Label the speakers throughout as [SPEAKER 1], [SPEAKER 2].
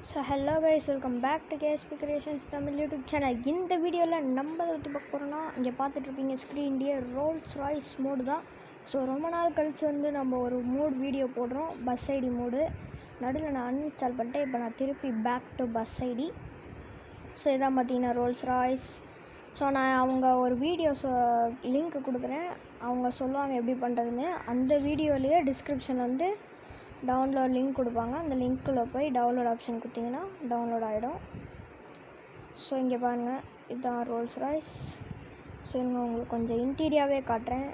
[SPEAKER 1] So hello guys, welcome back to KSP Creations Tamil YouTube channel. இந்த வீடியோவில் நம்ம பற்றி பார்க்க போகிறோம்னா இங்கே பார்த்துட்ருப்பீங்க ஸ்க்ரீன்லேயே ரோல்ஸ் ராய்ஸ் மோடு தான். ஸோ ரொம்ப நாள் கழித்து நம்ம ஒரு மூட் வீடியோ போடுறோம், பஸ் ஐடி மூடு. நடுவில் நான் அன்இன்ஸ்டால் பண்ணிட்டேன், இப்போ நான் திருப்பி back to bus ID. So இதான் பார்த்தீங்கன்னா ரோல்ஸ் ராய்ஸ். ஸோ நான் அவங்க ஒரு வீடியோ லிங்க் கொடுக்குறேன், அவங்க சொல்லுவாங்க எப்படி பண்ணுறதுன்னு. அந்த வீடியோலேயே டிஸ்கிரிப்ஷன் வந்து டவுன்லோட் லிங்க் கொடுப்பாங்க, அந்த லிங்க்கில் போய் டவுன்லோட் ஆப்ஷன் கொடுத்தீங்கன்னா டவுன்லோட் ஆகிடும். ஸோ இங்கே பாருங்கள், இதுதான் ரோல்ஸ் ராய்ஸ். ஸோ இங்கே உங்களுக்கு கொஞ்சம் இன்டீரியாவே காட்டுறேன்,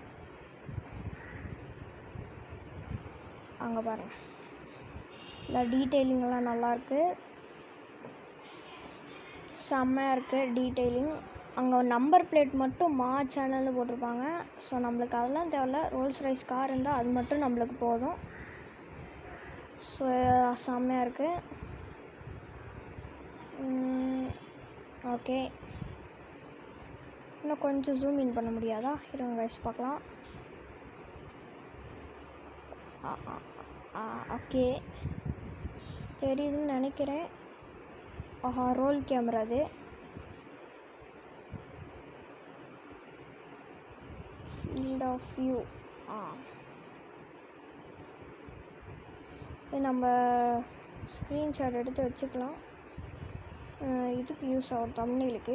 [SPEAKER 1] அங்கே பாருங்கள். இல்லை டீட்டெயிலிங்கெல்லாம் நல்லாயிருக்கு, செம்மையாக இருக்குது டீட்டெயிலிங். அங்கே நம்பர் பிளேட் மட்டும் மா சேனல்னு போட்டிருப்பாங்க. ஸோ நம்மளுக்கு அதெல்லாம் தேவையில்ல, ரோல்ஸ் ராய்ஸ் கார் இருந்தால் அது மட்டும் நம்மளுக்கு போதும். ஸோ செம்மையாக இருக்குது. ஓகே, இன்னும் கொஞ்சம் ஜூம் இன் பண்ண முடியாதா? இருங்க கைஸ் பார்க்கலாம். ஓகே தெரியுதுன்னு நினைக்கிறேன். ஆஹா, ரோல் கேமரா அது. ஃபீல்ட் ஆஃப் வியூ, நம்ம ஸ்க்ரீன்ஷாட் எடுத்து வச்சுக்கலாம், இதுக்கு யூஸ் ஆகும் தம்ப்நெயிலுக்கு.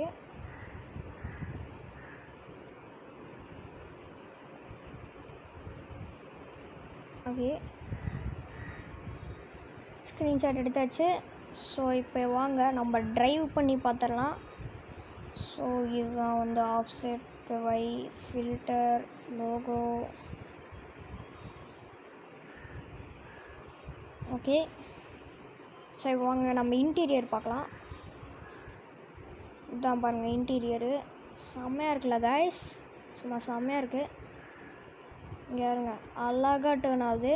[SPEAKER 1] ஓகே, ஸ்க்ரீன்ஷாட் எடுத்தாச்சு. ஸோ இப்போ வாங்க நம்ம ட்ரைவ் பண்ணி பார்த்துடலாம். ஸோ இதுதான் வந்து offset, Y, filter, logo. Okay, so இப்போ வாங்க நம்ம இன்டீரியர் பார்க்கலாம். இதுதான் பாருங்கள் இன்டீரியரு, செம்மையாக இருக்குல்ல கைஸ், சும்மா செம்மையாக இருக்குது. இங்கே இருங்க, அழகாக டேர்ன் ஆகுது.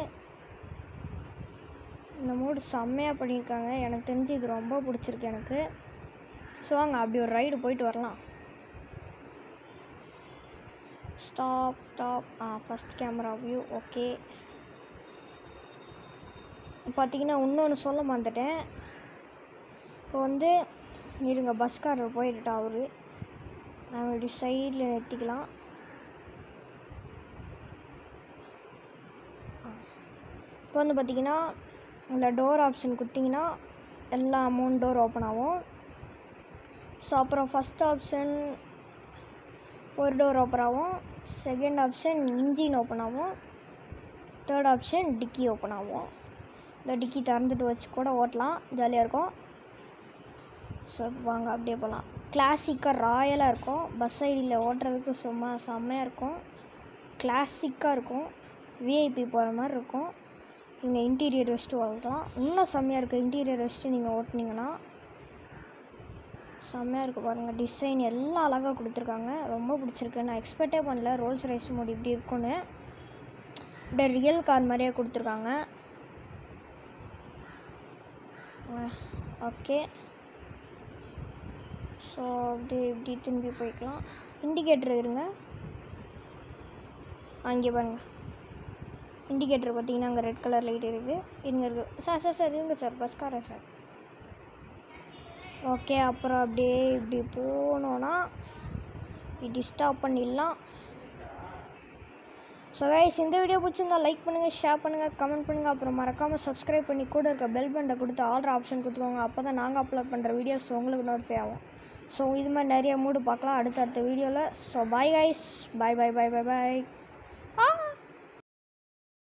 [SPEAKER 1] இந்த மூடு செம்மையாக பண்ணியிருக்காங்க, எனக்கு தெரிஞ்சு இது ரொம்ப பிடிச்சிருக்கு எனக்கு. ஸோ வாங்க அப்படி ஒரு ரைடு போயிட்டு வரலாம். Stop first camera view. Okay, பார்த்தீங்கன்னா இன்னொன்று சொல்ல மாட்டேன். இப்போ வந்து இருங்க, பஸ்காரர் போயிட்டுட்டா அவரு, நம்ம இப்படி சைடில் நிறுத்திக்கலாம். இப்போ வந்து பார்த்திங்கன்னா இந்த டோர் ஆப்ஷன் கொடுத்திங்கன்னா எல்லா 3 டோர் ஓப்பன் ஆகும். ஸோ அப்புறம் ஃபஸ்ட் ஆப்ஷன் ஒரு டோர் ஓப்பன் ஆகும், செகண்ட் ஆப்ஷன் இன்ஜின் ஓப்பன் ஆகும், தேர்ட் ஆப்ஷன் டிக்கி ஓப்பன் ஆகும். இந்த டிக்கி திறந்துட்டு வச்சு கூட ஓட்டலாம், ஜாலியாக இருக்கும். ஸோ வாங்க அப்படியே போகலாம். கிளாசிக்காக ராயலாக இருக்கும், பஸ் ஐடியில் ஓட்டுறதுக்கு சும்மா செம்மையாக இருக்கும், கிளாசிக்காக இருக்கும், விஐபி போகிற மாதிரி இருக்கும். இங்கே இன்டீரியர் வெஸ்ட்டு ஓட்டலாம், இன்னும் செம்மையாக இருக்குது. இன்டீரியர் வெஸ்ட்டு நீங்கள் ஓட்டினீங்கன்னா செம்மையாக இருக்குது. பாருங்கள் டிசைன் எல்லாம் அழகாக கொடுத்துருக்காங்க, ரொம்ப பிடிச்சிருக்கு. நான் எக்ஸ்பெக்டே பண்ணல ரோல்ஸ் ராய்ஸ் மோடு இப்படி இருக்குன்னு, இப்படியே ரியல் கார் மாதிரியே கொடுத்துருக்காங்க. ஓகே, ஸோ இப்படி திரும்பி போய்க்கலாம். இண்டிகேட்டர் இருங்க, அங்கே பாருங்கள் இண்டிகேட்டர் பார்த்தீங்கன்னா அங்கே ரெட் கலர் லைட் இருக்குது. இருங்க இருக்குது சார் இருங்க சார், பஸ்காரர் சார். ஓகே, அப்புறம் அப்படியே இப்படி போனோன்னா இப்படி ஸ்டாப் பண்ணிடலாம். ஸோ கைஸ், இந்த வீடியோ பிடிச்சிருந்தா லைக் பண்ணுங்கள், ஷேர் பண்ணுங்கள், கமெண்ட் பண்ணுங்கள். அப்புறம் மறக்காமல் சப்ஸ்கிரைப் பண்ணி கூட இருக்க பெல் பட்டனை கொடுத்து ஆல்ரெடி ஆப்ஷன் கொடுத்துக்கோங்க. அப்போ தான் நாங்கள் அப்லோட் பண்ணுற வீடியோஸ் உங்களுக்கு நோட்டிஃபை ஆகும். ஸோ இது மாதிரி நிறைய மூடு பார்க்கலாம் அடுத்தடுத்த வீடியோவில். ஸோ பாய் கைஸ், பாய்.